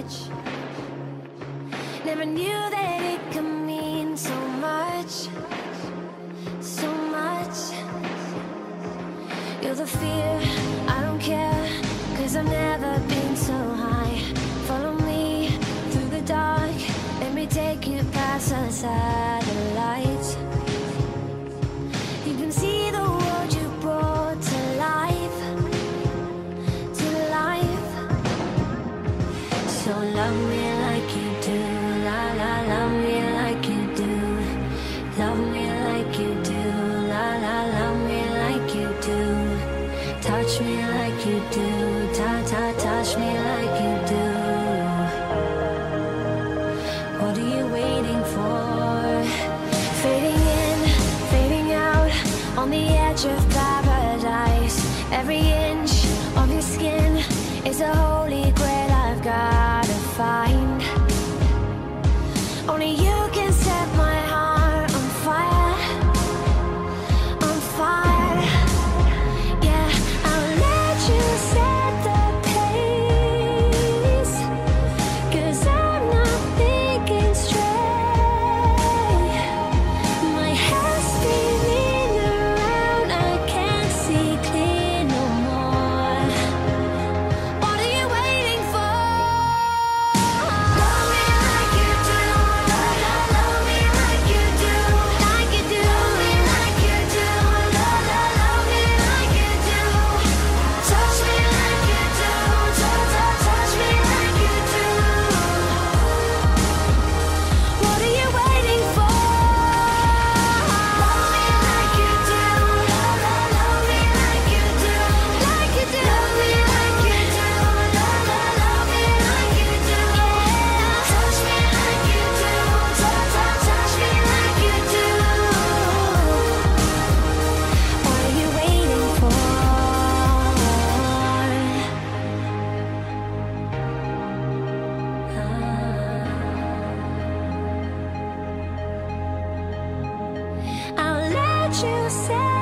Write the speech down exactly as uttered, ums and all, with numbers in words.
touch. Never knew that it could mean so much, so much. You're the fear, I don't care, 'cause I've never been so high. Follow me through the dark, let me take you past the satellites. You can see the world you brought to life, to life. So love me like you do, la la, love me like you do. Love me like you do, la la, love me like you do. Touch me like you do, ta ta, touch me like you do. What are you waiting for? Fading in, fading out, on the edge of paradise. Every inch of your skin is a holy grail I've gotta find. Only you can set my heart on fire, on fire. Yeah, I'll let you set the pace, 'cause I'm not thinking straight. My head's spinning around, I can't see clear no more. What are you waiting for? Love me like you do, love, love, love me like you do, like you do. Love me like you do, love, love, love me like you do. Touch me like you do, touch, touch, touch me like you do. What are you waiting for? Love me like you do, love, love, love me like you do, like you do. Love me like you do, love, love, love me like you do. Touch me like you do, touch, touch, touch me like you do. What are you waiting for? I'll let you say